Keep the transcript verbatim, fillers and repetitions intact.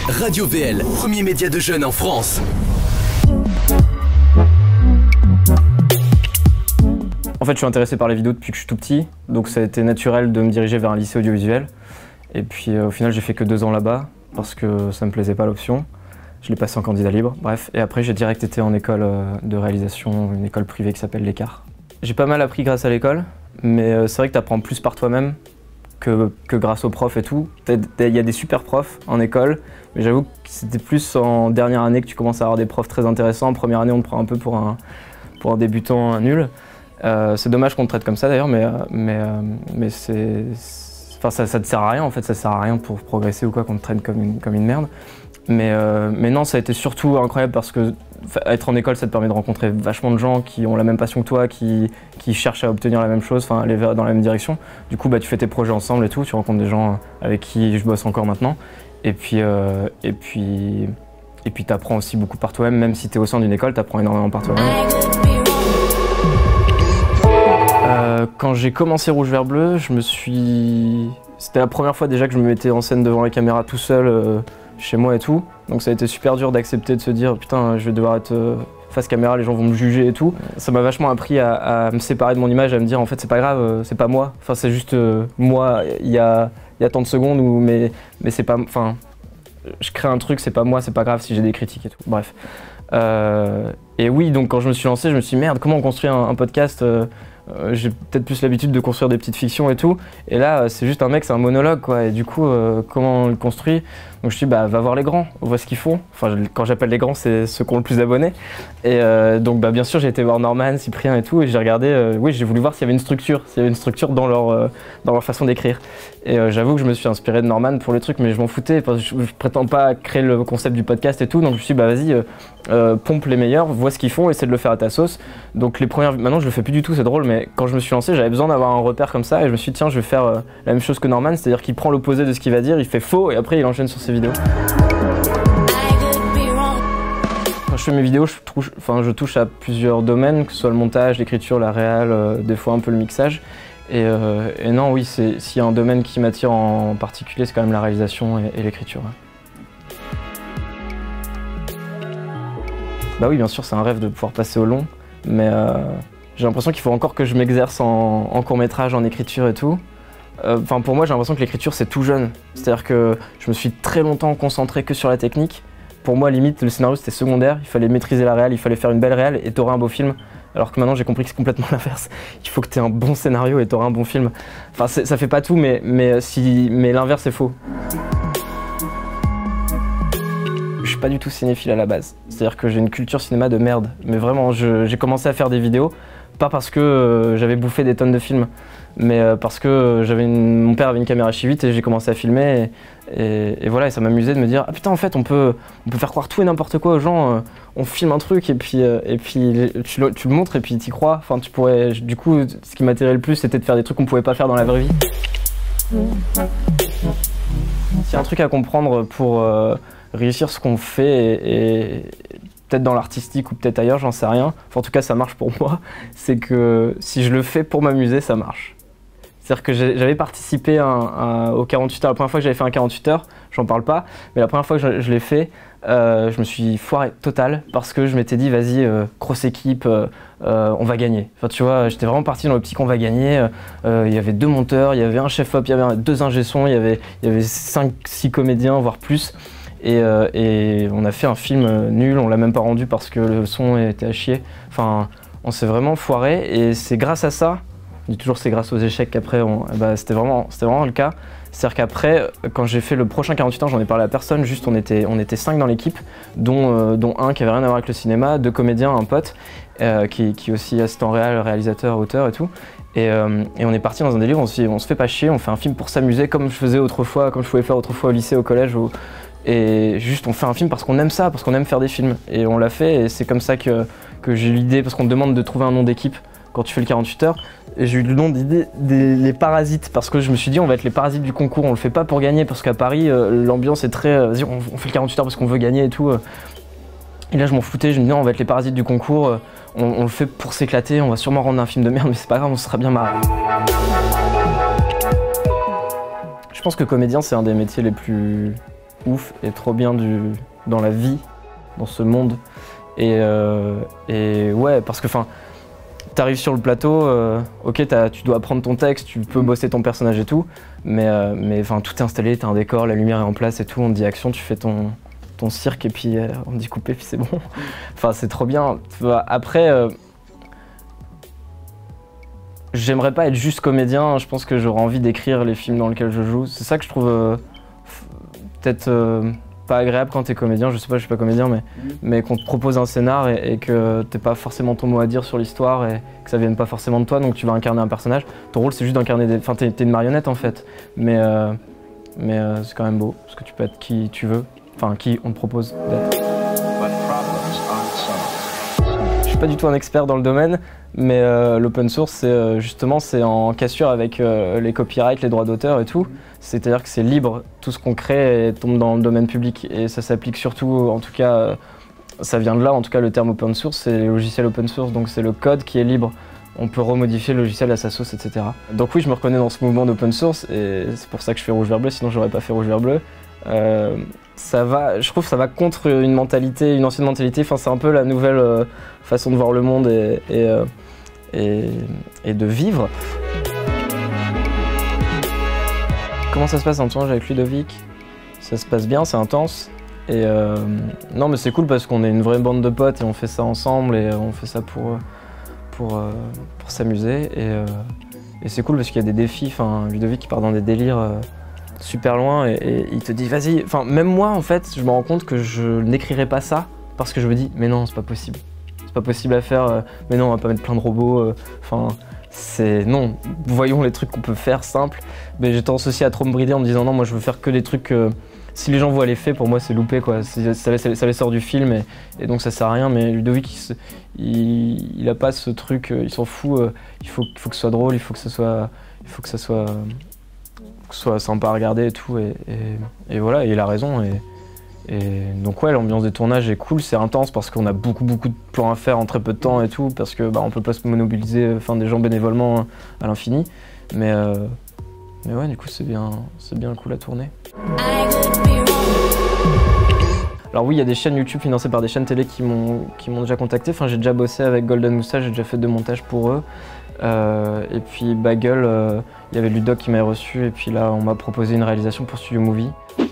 Radio V L, premier média de jeunes en France. En fait, je suis intéressé par les vidéos depuis que je suis tout petit, donc ça a été naturel de me diriger vers un lycée audiovisuel. Et puis euh, au final, j'ai fait que deux ans là-bas, parce que ça me plaisait pas l'option. Je l'ai passé en candidat libre, bref. Et après, j'ai direct été en école euh, de réalisation, une école privée qui s'appelle l'Écart. J'ai pas mal appris grâce à l'école, mais euh, c'est vrai que tu apprends plus par toi-même que, que grâce aux profs et tout. Il y a des super profs en école, mais j'avoue que c'était plus en dernière année que tu commences à avoir des profs très intéressants. En première année, on te prend un peu pour un, pour un débutant nul. Euh, c'est dommage qu'on te traite comme ça d'ailleurs, mais, mais, euh, mais c'est, enfin, ça, ça te sert à rien en fait, ça sert à rien pour progresser ou quoi qu'on te traite comme une, comme une merde. Mais, euh, mais non, ça a été surtout incroyable parce que être en école, ça te permet de rencontrer vachement de gens qui ont la même passion que toi, qui, qui cherchent à obtenir la même chose, enfin aller dans la même direction. Du coup, bah, tu fais tes projets ensemble et tout, tu rencontres des gens avec qui je bosse encore maintenant. Et puis, euh, et puis, et puis t'apprends aussi beaucoup par toi-même, même si t'es au sein d'une école, t'apprends énormément par toi-même. Euh, quand j'ai commencé Rouge Vert Bleu, je me suis... C'était la première fois déjà que je me mettais en scène devant la caméra tout seul, euh, chez moi et tout. Donc ça a été super dur d'accepter de se dire putain, je vais devoir être euh, face caméra, les gens vont me juger et tout. Ça m'a vachement appris à, à me séparer de mon image, à me dire en fait c'est pas grave, euh, c'est pas moi. Enfin c'est juste euh, moi, il y a, y a tant de secondes où mais, mais c'est pas... Enfin, je crée un truc, c'est pas moi, c'est pas grave si j'ai des critiques et tout. Bref. Euh, et oui, donc quand je me suis lancé, je me suis dit merde, comment on construit un, un podcast euh, Euh, j'ai peut-être plus l'habitude de construire des petites fictions et tout, et là euh, c'est juste un mec, c'est un monologue quoi, et du coup euh, comment on le construit? Donc je me suis dit bah va voir les grands, on voit ce qu'ils font, enfin quand j'appelle les grands c'est ceux qui ont le plus d'abonnés, et euh, donc bah bien sûr j'ai été voir Norman, Cyprien et tout, et j'ai regardé, euh, oui j'ai voulu voir s'il y avait une structure, s'il y avait une structure dans leur, euh, dans leur façon d'écrire, et euh, j'avoue que je me suis inspiré de Norman pour le truc, mais je m'en foutais, parce que je, je prétends pas créer le concept du podcast et tout, donc je me suis dit bah vas-y, euh, euh, pompe les meilleurs, vois ce qu'ils font, essaie de le faire à ta sauce. Donc les premières, maintenant je le fais plus du tout, c'est drôle, mais quand je me suis lancé, j'avais besoin d'avoir un repère comme ça, et je me suis dit tiens, je vais faire euh, la même chose que Norman, c'est-à-dire qu'il prend l'opposé de ce qu'il va dire, il fait faux, et après il enchaîne sur ses vidéos. Quand je fais mes vidéos, je touche, enfin, je touche à plusieurs domaines, que ce soit le montage, l'écriture, la réal, euh, des fois un peu le mixage. Et, euh, et non, oui, s'il y a un domaine qui m'attire en particulier, c'est quand même la réalisation et, et l'écriture. Ouais. Bah oui, bien sûr, c'est un rêve de pouvoir passer au long, mais euh, j'ai l'impression qu'il faut encore que je m'exerce en, en court-métrage, en écriture et tout. Enfin, euh, pour moi, j'ai l'impression que l'écriture, c'est tout jeune. C'est-à-dire que je me suis très longtemps concentré que sur la technique. Pour moi, limite, le scénario, c'était secondaire. Il fallait maîtriser la réal, il fallait faire une belle réal et t'aurais un beau film. Alors que maintenant, j'ai compris que c'est complètement l'inverse. Il faut que t'aies un bon scénario et t'auras un bon film. Enfin, ça fait pas tout, mais, mais, si, mais l'inverse est faux. Je suis pas du tout cinéphile à la base. C'est-à-dire que j'ai une culture cinéma de merde. Mais vraiment, j'ai commencé à faire des vidéos, pas parce que euh, j'avais bouffé des tonnes de films, mais euh, parce que euh, j'avais une... mon père avait une caméra chez huit et j'ai commencé à filmer. Et, et, et voilà, et ça m'amusait de me dire ah putain, en fait, on peut, on peut faire croire tout et n'importe quoi aux gens. Euh, on filme un truc et puis, euh, et puis tu, le, tu le montres et puis t'y crois. Enfin, tu pourrais. Du coup, ce qui m'attirait le plus, c'était de faire des trucs qu'on pouvait pas faire dans la vraie vie. S'il y a un truc à comprendre pour euh, réussir ce qu'on fait et, et peut-être dans l'artistique ou peut-être ailleurs, j'en sais rien. Enfin, en tout cas, ça marche pour moi. C'est que si je le fais pour m'amuser, ça marche. C'est-à-dire que j'avais participé à un, à, au quarante-huit heures. La première fois que j'avais fait un quarante-huit heures, j'en parle pas, mais la première fois que je, je l'ai fait, euh, je me suis foiré total parce que je m'étais dit, vas-y, euh, grosse équipe, euh, euh, on va gagner. Enfin, tu vois, j'étais vraiment parti dans l'optique, on va gagner. Euh, il y avait deux monteurs, il y avait un chef-op, il y avait deux ingé-sons, il y avait, il y avait cinq, six comédiens, voire plus. Et, euh, et on a fait un film nul, on l'a même pas rendu parce que le son était à chier. Enfin, on s'est vraiment foiré et c'est grâce à ça, on dit toujours c'est grâce aux échecs qu'après, bah, c'était vraiment, c'était vraiment le cas. C'est-à-dire qu'après, quand j'ai fait le prochain quarante-huit heures, j'en ai parlé à personne, juste on était, on était cinq dans l'équipe, dont, euh, dont un qui avait rien à voir avec le cinéma, deux comédiens, un pote, euh, qui, qui est aussi assistant réal, réalisateur, auteur et tout. Et, euh, et on est parti dans un délire, on se, on se fait pas chier, on fait un film pour s'amuser comme je faisais autrefois, comme je pouvais faire autrefois au lycée, au collège. Au, Et juste on fait un film parce qu'on aime ça, parce qu'on aime faire des films. Et on l'a fait et c'est comme ça que, que j'ai eu l'idée, parce qu'on te demande de trouver un nom d'équipe quand tu fais le quarante-huit heures. Et j'ai eu le nom d'idée des les parasites, parce que je me suis dit on va être les parasites du concours, on le fait pas pour gagner, parce qu'à Paris euh, l'ambiance est très, euh, vas-y on, on fait le quarante-huit heures parce qu'on veut gagner et tout. Euh. Et là je m'en foutais, je me dis non, on va être les parasites du concours, euh, on, on le fait pour s'éclater, on va sûrement rendre un film de merde mais c'est pas grave, on se sera bien marré. Je pense que comédien c'est un des métiers les plus... ouf et trop bien du, dans la vie, dans ce monde. Et, euh, et ouais, parce que enfin, t'arrives sur le plateau, euh, ok, tu dois apprendre ton texte, tu peux bosser ton personnage et tout, mais, euh, mais enfin, tout est installé, t'as un décor, la lumière est en place et tout, on te dit action, tu fais ton, ton cirque et puis euh, on te dit couper, puis c'est bon. Enfin, c'est trop bien. Après, euh, j'aimerais pas être juste comédien, je pense que j'aurais envie d'écrire les films dans lesquels je joue. C'est ça que je trouve euh, peut-être euh, pas agréable quand t'es comédien, je sais pas, je suis pas comédien, mais, mmh. mais qu'on te propose un scénar et, et que t'aies pas forcément ton mot à dire sur l'histoire et que ça vienne pas forcément de toi, donc tu vas incarner un personnage. Ton rôle c'est juste d'incarner des... Enfin, t'es, t'es une marionnette en fait, mais, euh, mais euh, c'est quand même beau, parce que tu peux être qui tu veux, enfin qui on te propose d'être. Je suis pas du tout un expert dans le domaine, mais euh, l'open source, c'est euh, justement, c'est en cassure avec euh, les copyrights, les droits d'auteur et tout. C'est-à-dire que c'est libre, tout ce qu'on crée tombe dans le domaine public. Et ça s'applique surtout, en tout cas, euh, ça vient de là, en tout cas le terme open source, c'est les logiciels open source, donc c'est le code qui est libre. On peut remodifier le logiciel à sa sauce, et cetera. Donc oui, je me reconnais dans ce mouvement d'open source, et c'est pour ça que je fais rouge vert bleu, sinon j'aurais pas fait rouge vert bleu. Euh, ça va, je trouve que ça va contre une mentalité, une ancienne mentalité, enfin c'est un peu la nouvelle euh, façon de voir le monde et, et, euh, et, et de vivre. Comment ça se passe un tournage avec Ludovic? Ça se passe bien, c'est intense. Et euh, non mais c'est cool parce qu'on est une vraie bande de potes et on fait ça ensemble et on fait ça pour, pour, euh, pour s'amuser. Et, euh, et c'est cool parce qu'il y a des défis, enfin Ludovic qui part dans des délires euh, super loin et, et il te dit vas-y, enfin même moi en fait je me rends compte que je n'écrirai pas ça parce que je me dis mais non c'est pas possible, c'est pas possible à faire, euh, mais non on va pas mettre plein de robots, enfin euh, c'est non, voyons les trucs qu'on peut faire simples, mais j'ai tendance aussi à trop me brider en me disant non moi je veux faire que des trucs, euh, si les gens voient l'effet pour moi c'est loupé quoi, ça, ça, ça les sort du film et, et donc ça sert à rien, mais Ludovic il, il, il a pas ce truc, il s'en fout, euh, il faut, il faut que ce soit drôle, il faut que ça soit, il faut que ça soit que ce soit sympa à regarder et tout, et, et, et voilà, et il a raison. Et, et donc ouais, l'ambiance des tournages est cool, c'est intense parce qu'on a beaucoup beaucoup de plans à faire en très peu de temps et tout, parce que bah, on peut pas se monobiliser, enfin des gens bénévolement à l'infini, mais, euh, mais ouais, du coup c'est bien, c'est bien cool à tourner. Alors oui, il y a des chaînes YouTube financées par des chaînes télé qui m'ont qui m'ont déjà contacté, enfin j'ai déjà bossé avec Golden Moustache, j'ai déjà fait deux montages pour eux. Euh, et puis Bagel, il euh, y avait Ludoc qui m'avait reçu et puis là on m'a proposé une réalisation pour Studio Movie.